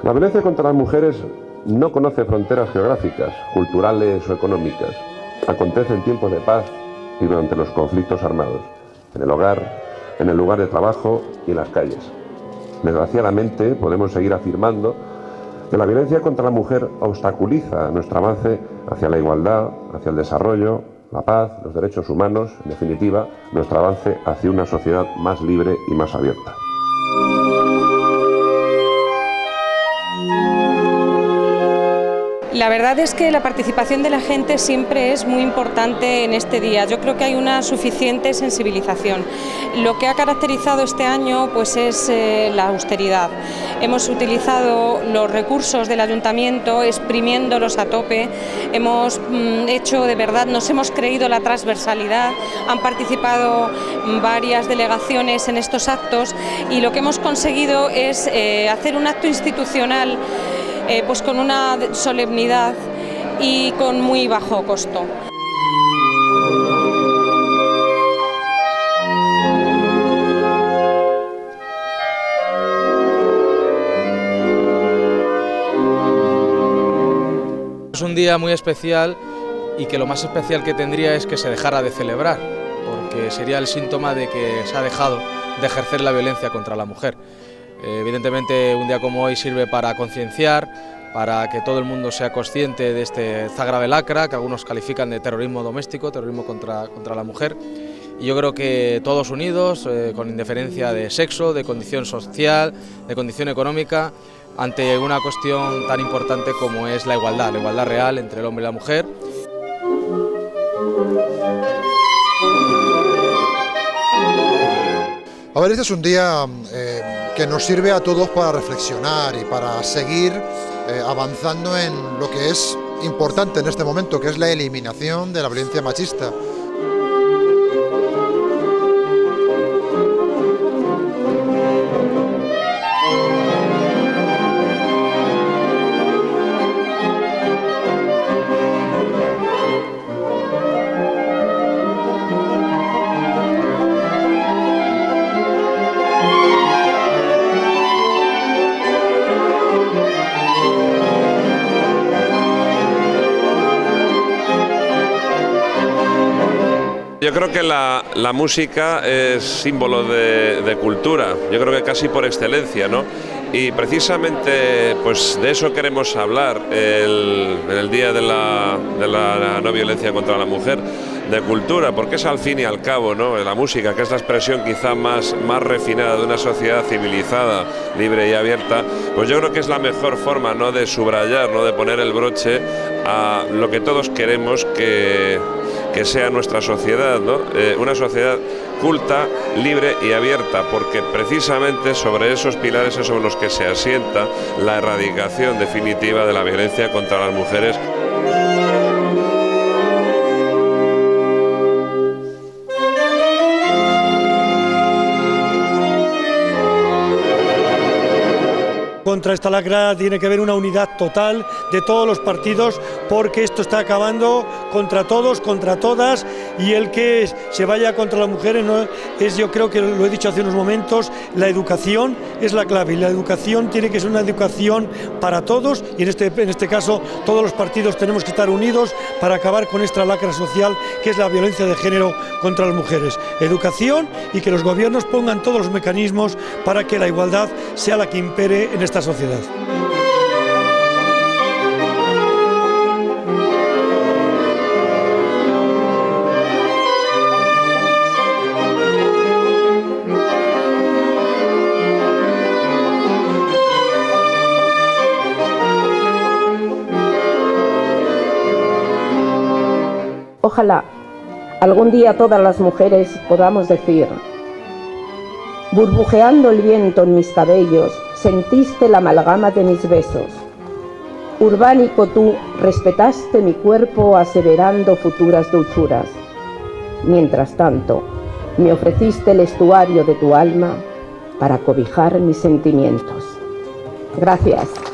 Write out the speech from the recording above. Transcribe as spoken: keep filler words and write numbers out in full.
La violencia contra las mujeres no conoce fronteras geográficas, culturales o económicas. Acontece en tiempos de paz y durante los conflictos armados, en el hogar, en el lugar de trabajo y en las calles. Desgraciadamente, podemos seguir afirmando que la violencia contra la mujer obstaculiza nuestro avance hacia la igualdad, hacia el desarrollo, la paz, los derechos humanos, en definitiva, nuestro avance hacia una sociedad más libre y más abierta. La verdad es que la participación de la gente siempre es muy importante en este día. Yo creo que hay una suficiente sensibilización. Lo que ha caracterizado este año pues es eh, la austeridad. Hemos utilizado los recursos del ayuntamiento exprimiéndolos a tope. Hemos mm, hecho de verdad, nos hemos creído la transversalidad. Han participado varias delegaciones en estos actos y lo que hemos conseguido es eh, hacer un acto institucional Eh, pues con una solemnidad y con muy bajo costo. Es un día muy especial y que lo más especial que tendría es que se dejara de celebrar, porque sería el síntoma de que se ha dejado de ejercer la violencia contra la mujer. Evidentemente un día como hoy sirve para concienciar, para que todo el mundo sea consciente de este, esta grave lacra que algunos califican de terrorismo doméstico, terrorismo contra, contra la mujer. Y yo creo que todos unidos, eh, con indiferencia de sexo, de condición social, de condición económica, ante una cuestión tan importante como es la igualdad, la igualdad real entre el hombre y la mujer. A ver, este es un día eh, que nos sirve a todos para reflexionar y para seguir eh, avanzando en lo que es importante en este momento, que es la eliminación de la violencia machista. Yo creo que la, la música es símbolo de, de cultura, yo creo que casi por excelencia, ¿no? Y precisamente pues de eso queremos hablar el, en el Día de la, de la No Violencia contra la Mujer, de cultura, porque es al fin y al cabo, ¿no?, la música, que es la expresión quizá más, más refinada de una sociedad civilizada, libre y abierta, pues yo creo que es la mejor forma, ¿no?, de subrayar, ¿no?, de poner el broche a lo que todos queremos que, que sea nuestra sociedad, ¿no? Eh, una sociedad culta, libre y abierta, porque precisamente sobre esos pilares es sobre los que se asienta la erradicación definitiva de la violencia contra las mujeres. Contra esta lacra tiene que haber una unidad total de todos los partidos, porque esto está acabando contra todos, contra todas, y el que se vaya contra las mujeres no es, yo creo que lo he dicho hace unos momentos, la educación es la clave, y la educación tiene que ser una educación para todos, y en este, en este caso todos los partidos tenemos que estar unidos para acabar con esta lacra social que es la violencia de género contra las mujeres. Educación, y que los gobiernos pongan todos los mecanismos para que la igualdad sea la que impere en esta sociedad. Ojalá algún día todas las mujeres podamos decir: burbujeando el viento en mis cabellos, sentiste la amalgama de mis besos. Urbánico tú respetaste mi cuerpo aseverando futuras dulzuras. Mientras tanto, me ofreciste el estuario de tu alma para cobijar mis sentimientos. Gracias.